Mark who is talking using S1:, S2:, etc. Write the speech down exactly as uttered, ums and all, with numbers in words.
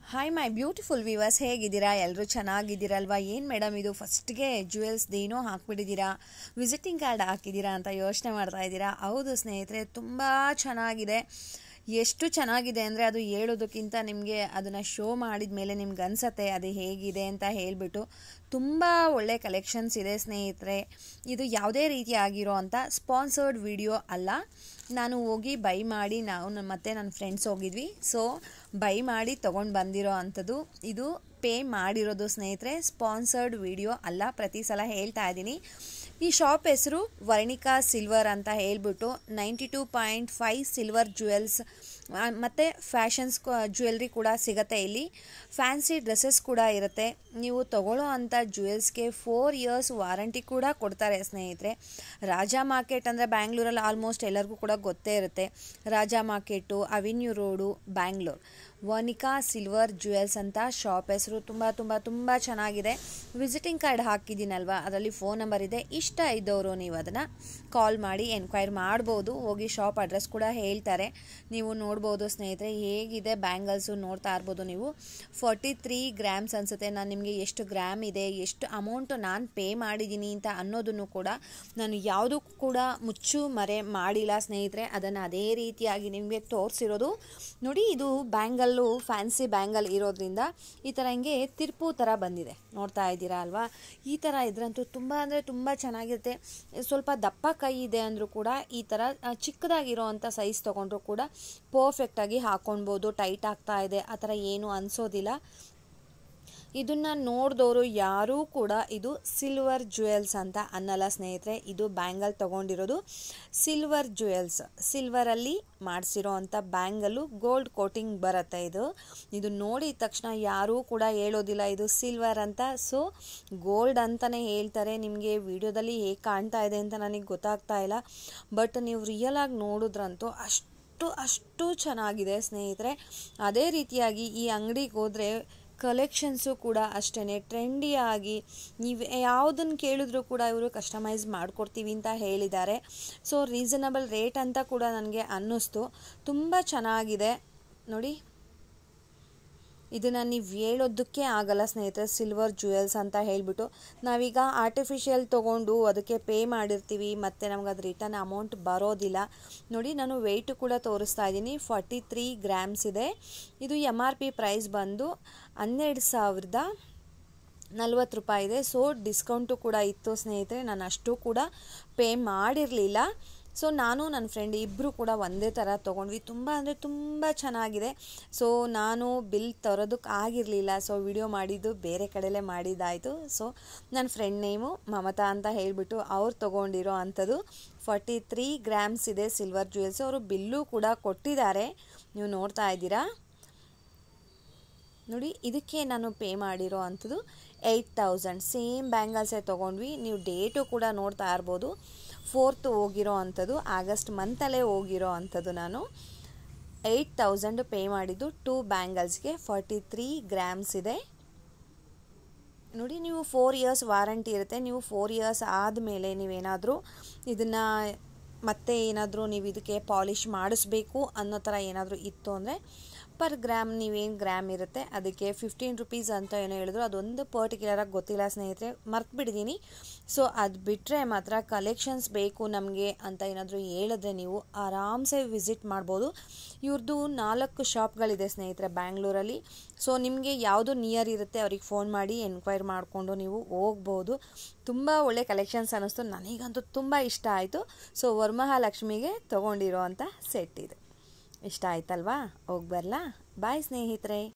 S1: Hi my beautiful viewers, ಹೇಗಿದ್ದೀರಾ? ಎಲ್ಲರೂ ಚೆನ್ನಾಗಿದ್ದೀರಲ್ವಾ? ಏನು ಮೇಡಮ್ ಇದು ಫಸ್ಟ್ಗೆ ಜ್ಯುವೆಲ್ಸ್ದೇನೋ ಹಾಕ್ಬಿಟ್ಟಿದ್ದೀರಾ, ವಿಸಿಟಿಂಗ್ ಕಾರ್ಡ್ ಹಾಕಿದ್ದೀರಾ ಅಂತ ಯೋಚನೆ ಮಾಡ್ತಾ ಇದ್ದೀರಾ. ಹೌದು ಸ್ನೇಹಿತರೆ, ತುಂಬ ಚೆನ್ನಾಗಿದೆ. ಎಷ್ಟು ಚೆನ್ನಾಗಿದೆ ಅಂದರೆ ಅದು ಹೇಳೋದಕ್ಕಿಂತ ನಿಮಗೆ ಅದನ್ನು ಶೋ ಮಾಡಿದ ಮೇಲೆ ನಿಮ್ಗೆ ಅನಿಸತ್ತೆ ಅದು ಹೇಗಿದೆ ಅಂತ ಹೇಳಿಬಿಟ್ಟು. ತುಂಬ ಒಳ್ಳೆ ಕಲೆಕ್ಷನ್ಸ್ ಇದೆ ಸ್ನೇಹಿತರೆ. ಇದು ಯಾವುದೇ ರೀತಿ ಆಗಿರೋ ಅಂಥ ಸ್ಪಾನ್ಸರ್ಡ್ ವಿಡಿಯೋ ಅಲ್ಲ. ನಾನು ಹೋಗಿ ಬೈ ಮಾಡಿ ನಾವು ಮತ್ತು ನನ್ನ ಫ್ರೆಂಡ್ಸ್ ಹೋಗಿದ್ವಿ. ಸೊ ಬೈ ಮಾಡಿ ತೊಗೊಂಡು ಬಂದಿರೋ ಅಂಥದ್ದು ಇದು. ಪೇ ಮಾಡಿರೋದು ಸ್ನೇಹಿತರೆ, ಸ್ಪಾನ್ಸರ್ಡ್ ವಿಡಿಯೋ ಅಲ್ಲ. ಪ್ರತಿ ಸಲ ಹೇಳ್ತಾ ಇದ್ದೀನಿ. ಈ ಶಾಪ್ ಹೆಸರು ವರ್ಣಿಕಾ ಸಿಲ್ವರ್ ಅಂತ ಹೇಳ್ಬಿಟ್ಟು ninety two point five silver jewels ಮತ್ತು ಫ್ಯಾಷನ್ಸ್ ಜ್ಯುವೆಲ್ರಿ ಕೂಡ ಸಿಗುತ್ತೆ ಇಲ್ಲಿ. ಫ್ಯಾನ್ಸಿ ಡ್ರೆಸ್ಸಸ್ ಕೂಡ ಇರುತ್ತೆ. ನೀವು ತಗೊಳ್ಳೋ ಅಂಥ ಜ್ಯುವೆಲ್ಸ್ಗೆ ಫೋರ್ ಇಯರ್ಸ್ ವಾರಂಟಿ ಕೂಡ ಕೊಡ್ತಾರೆ ಸ್ನೇಹಿತರೆ. ರಾಜಾ ಮಾರ್ಕೆಟ್ ಅಂದರೆ ಬ್ಯಾಂಗ್ಳೂರಲ್ಲಿ ಆಲ್ಮೋಸ್ಟ್ ಎಲ್ಲರಿಗೂ ಕೂಡ ಗೊತ್ತೇ ಇರುತ್ತೆ. Raja market, avenue road, Bangalore. Varnika silver jewels ಅಂತ ಶಾಪ್ ಹೆಸರು. ತುಂಬ ತುಂಬ ತುಂಬ ಚೆನ್ನಾಗಿದೆ. ವಿಸಿಟಿಂಗ್ ಕಾರ್ಡ್ ಹಾಕಿದ್ದೀನಲ್ವ, ಅದರಲ್ಲಿ ಫೋನ್ ನಂಬರ್ ಇದೆ. ಇಷ್ಟ ಇದ್ದವರು ನೀವು ಅದನ್ನು ಕಾಲ್ ಮಾಡಿ ಎನ್ಕ್ವೈರಿ ಮಾಡ್ಬೋದು. ಹೋಗಿ ಶಾಪ್ ಅಡ್ರೆಸ್ ಕೂಡ ಹೇಳ್ತಾರೆ, ನೀವು ನೋಡ್ಬೋದು ಸ್ನೇಹಿತರೆ. ಹೇಗಿದೆ ಬ್ಯಾಂಗಲ್ಸು ನೋಡ್ತಾ ಇರ್ಬೋದು ನೀವು. ಫಾರ್ಟಿ ತ್ರೀ ಗ್ರಾಮ್ಸ್ ಅನಿಸುತ್ತೆ. ನಾನು ನಿಮಗೆ ಎಷ್ಟು ಗ್ರಾಮ್ ಇದೆ, ಎಷ್ಟು ಅಮೌಂಟು ನಾನು ಪೇ ಮಾಡಿದ್ದೀನಿ ಅಂತ ಅನ್ನೋದನ್ನು ಕೂಡ ನಾನು ಯಾವುದಕ್ಕೂ ಕೂಡ ಮುಚ್ಚು ಮರೆ ಮಾಡಿಲ್ಲ ಸ್ನೇಹಿತರೆ. ಅದನ್ನು ಅದೇ ರೀತಿಯಾಗಿ ನಿಮಗೆ ತೋರಿಸಿರೋದು ನೋಡಿ. ಇದು ಬ್ಯಾಂಗಲ್ಲು ಫ್ಯಾನ್ಸಿ ಬ್ಯಾಂಗಲ್ ಇರೋದ್ರಿಂದ ಈ ಥರ ಹಿಂಗೆ ತಿರುಪು ಥರ ಬಂದಿದೆ, ನೋಡ್ತಾ ಇದ್ದೀರಾ ಅಲ್ವಾ? ಈ ಥರ ಇದ್ರಂತೂ ತುಂಬ ಅಂದರೆ ತುಂಬ ಚೆನ್ನಾಗಿರುತ್ತೆ. ಸ್ವಲ್ಪ ದಪ್ಪ ಕೈ ಇದೆ ಅಂದರೂ ಕೂಡ ಈ ಥರ ಚಿಕ್ಕದಾಗಿರೋ ಅಂಥ ಸೈಜ್ ತೊಗೊಂಡ್ರು ಕೂಡ ಪರ್ಫೆಕ್ಟಾಗಿ ಹಾಕ್ಕೊಳ್ಬೋದು. ಟೈಟ್ ಆಗ್ತಾ ಇದೆ ಆ ಥರ ಏನೂ ಅನಿಸೋದಿಲ್ಲ. ಇದನ್ನು ನೋಡಿದವರು ಯಾರೂ ಕೂಡ ಇದು ಸಿಲ್ವರ್ ಜ್ಯುವೆಲ್ಸ್ ಅಂತ ಅನ್ನಲ್ಲ ಸ್ನೇಹಿತರೆ. ಇದು ಬ್ಯಾಂಗಲ್ ತೊಗೊಂಡಿರೋದು ಸಿಲ್ವರ್ ಜ್ಯುವೆಲ್ಸ್, ಸಿಲ್ವರಲ್ಲಿ ಮಾಡಿಸಿರೋ ಅಂಥ ಬ್ಯಾಂಗಲ್ಲು, ಗೋಲ್ಡ್ ಕೋಟಿಂಗ್ ಬರುತ್ತೆ ಇದು. ಇದು ನೋಡಿದ ತಕ್ಷಣ ಯಾರೂ ಕೂಡ ಹೇಳೋದಿಲ್ಲ ಇದು ಸಿಲ್ವರ್ ಅಂತ. ಸೊ ಗೋಲ್ಡ್ ಅಂತಲೇ ಹೇಳ್ತಾರೆ. ನಿಮಗೆ ವಿಡಿಯೋದಲ್ಲಿ ಹೇಗೆ ಕಾಣ್ತಾ ಇದೆ ಅಂತ ನನಗೆ ಗೊತ್ತಾಗ್ತಾ ಇಲ್ಲ, ಬಟ್ ನೀವು ರಿಯಲ್ ಆಗಿ ನೋಡಿದ್ರಂತೂ ಅಷ್ಟು ಅಷ್ಟು ಚೆನ್ನಾಗಿದೆ ಸ್ನೇಹಿತರೆ. ಅದೇ ರೀತಿಯಾಗಿ ಈ ಅಂಗಡಿಗೆ ಹೋದರೆ ಕಲೆಕ್ಷನ್ಸು ಕೂಡ ಅಷ್ಟೇ ಟ್ರೆಂಡಿಯಾಗಿ ನೀವು ಯಾವುದನ್ನು ಕೇಳಿದ್ರೂ ಕೂಡ ಇವರು ಕಸ್ಟಮೈಸ್ ಮಾಡಿಕೊಡ್ತೀವಿ ಅಂತ ಹೇಳಿದ್ದಾರೆ. ಸೊ ರೀಸನಬಲ್ ರೇಟ್ ಅಂತ ಕೂಡ ನನಗೆ ಅನ್ನಿಸ್ತು. ತುಂಬ ಚೆನ್ನಾಗಿದೆ ನೋಡಿ. ಇದನ್ನು ನೀವು ಹೇಳೋದಕ್ಕೆ ಆಗಲ್ಲ ಸ್ನೇಹಿತರೆ, ಸಿಲ್ವರ್ ಜ್ಯುವೆಲ್ಸ್ ಅಂತ ಹೇಳಿಬಿಟ್ಟು. ನಾವೀಗ ಆರ್ಟಿಫಿಷಿಯಲ್ ತೊಗೊಂಡು ಅದಕ್ಕೆ ಪೇ ಮಾಡಿರ್ತೀವಿ ಮತ್ತು ನಮ್ಗೆ ಅದು ರಿಟರ್ನ್ ಅಮೌಂಟ್ ಬರೋದಿಲ್ಲ. ನೋಡಿ, ನಾನು ವೆಯ್ಟು ಕೂಡ ತೋರಿಸ್ತಾ ಇದ್ದೀನಿ. ಫಾರ್ಟಿ ತ್ರೀ ಗ್ರಾಮ್ಸ್ ಇದೆ. ಇದು ಎಮ್ ಆರ್ ಪಿ ಪ್ರೈಸ್ ಬಂದು ಹನ್ನೆರಡು ಸಾವಿರದ ನಲ್ವತ್ತು ರೂಪಾಯಿ ಇದೆ. ಸೊ ಡಿಸ್ಕೌಂಟು ಕೂಡ ಇತ್ತು ಸ್ನೇಹಿತರೆ. ನಾನು ಅಷ್ಟು ಕೂಡ ಪೇ ಮಾಡಿರಲಿಲ್ಲ. ಸೊ ನಾನು ನನ್ನ ಫ್ರೆಂಡ್ ಇಬ್ಬರು ಕೂಡ ಒಂದೇ ಥರ ತೊಗೊಂಡ್ವಿ. ತುಂಬ ಅಂದರೆ ತುಂಬ ಚೆನ್ನಾಗಿದೆ. ಸೊ ನಾನು ಬಿಲ್ ತರೋದಕ್ಕೆ ಆಗಿರಲಿಲ್ಲ. ಸೊ ವಿಡಿಯೋ ಮಾಡಿದ್ದು ಬೇರೆ ಕಡೆಯಲ್ಲೇ ಮಾಡಿದ್ದಾಯಿತು. ಸೊ ನನ್ನ ಫ್ರೆಂಡ್ ನೇಮು ಮಮತಾ ಅಂತ ಹೇಳಿಬಿಟ್ಟು ಅವ್ರು ತೊಗೊಂಡಿರೋ ಅಂಥದ್ದು. ಫಾರ್ಟಿ ತ್ರೀ ಗ್ರಾಮ್ಸ್ ಇದೆ ಸಿಲ್ವರ್ ಜ್ಯುವೆಲ್ಸ್. ಅವರು ಬಿಲ್ಲು ಕೂಡ ಕೊಟ್ಟಿದ್ದಾರೆ, ನೀವು ನೋಡ್ತಾ ಇದ್ದೀರಾ ನೋಡಿ. ಇದಕ್ಕೆ ನಾನು ಪೇ ಮಾಡಿರೋ ಅಂಥದ್ದು ಏಯ್ಟ್ ತೌಸಂಡ್. ಸೇಮ್ ಬ್ಯಾಂಗಲ್ಸೇ ತೊಗೊಂಡ್ವಿ. ನೀವು ಡೇಟು ಕೂಡ ನೋಡ್ತಾ ಇರ್ಬೋದು. ಫೋರ್ತ್ ಹೋಗಿರೋ ಅಂಥದ್ದು, ಆಗಸ್ಟ್ ಮಂತಲ್ಲೇ ಹೋಗಿರೋ ಅಂಥದ್ದು. ನಾನು ಏಯ್ಟ್ ತೌಸಂಡ್ ಪೇ ಮಾಡಿದ್ದು ಟೂ ಬ್ಯಾಂಗಲ್ಸ್ಗೆ. ಫಾರ್ಟಿ ತ್ರೀ ಗ್ರಾಮ್ಸ್ ಇದೆ ನೋಡಿ. ನೀವು ಫೋರ್ ಇಯರ್ಸ್ ವಾರಂಟಿ ಇರುತ್ತೆ. ನೀವು ಫೋರ್ ಇಯರ್ಸ್ ಆದಮೇಲೆ ನೀವೇನಾದರೂ ಇದನ್ನು ಮತ್ತೆ ಏನಾದರೂ ನೀವು ಇದಕ್ಕೆ ಪಾಲಿಷ್ ಮಾಡಿಸ್ಬೇಕು ಅನ್ನೋ ಥರ ಏನಾದರೂ ಇತ್ತು ಅಂದರೆ ಪರ್ ಗ್ರಾಮ್ ನೀವೇನು ಗ್ರಾಮ್ ಇರುತ್ತೆ ಅದಕ್ಕೆ ಫಿಫ್ಟೀನ್ ರುಪೀಸ್ ಅಂತ ಏನೋ ಹೇಳಿದ್ರು. ಅದೊಂದು ಪರ್ಟಿಕ್ಯುಲರಾಗಿ ಗೊತ್ತಿಲ್ಲ ಸ್ನೇಹಿತರೆ, ಮರ್ತ್ಬಿಟ್ಟಿದ್ದೀನಿ. ಸೊ ಅದು ಬಿಟ್ಟರೆ ಮಾತ್ರ ಕಲೆಕ್ಷನ್ಸ್ ಬೇಕು ನಮಗೆ ಅಂತ ಏನಾದರೂ ಹೇಳಿದ್ರೆ ನೀವು ಆರಾಮ್ಸೆ ವಿಸಿಟ್ ಮಾಡ್ಬೋದು. ಇವ್ರದ್ದು ನಾಲ್ಕು ಶಾಪ್ಗಳಿದೆ ಸ್ನೇಹಿತರೆ ಬ್ಯಾಂಗ್ಳೂರಲ್ಲಿ. ಸೊ ನಿಮಗೆ ಯಾವುದು ನಿಯರ್ ಇರುತ್ತೆ ಅವ್ರಿಗೆ ಫೋನ್ ಮಾಡಿ ಎನ್ಕ್ವೈರಿ ಮಾಡಿಕೊಂಡು ನೀವು ಹೋಗ್ಬೋದು. ತುಂಬ ಒಳ್ಳೆ ಕಲೆಕ್ಷನ್ಸ್ ಅನ್ನಿಸ್ತು. ನನಗಂತೂ ತುಂಬ ಇಷ್ಟ ಆಯಿತು. ಸೊ ವರಮಹಾಲಕ್ಷ್ಮಿಗೆ ತೊಗೊಂಡಿರೋ ಅಂಥ ಸೆಟ್ ಇದು. ಇಷ್ಟ ಆಯ್ತಲ್ವಾ? ಹೋಗಿ ಬರಲಾ? ಬಾಯ್ ಸ್ನೇಹಿತರೆ.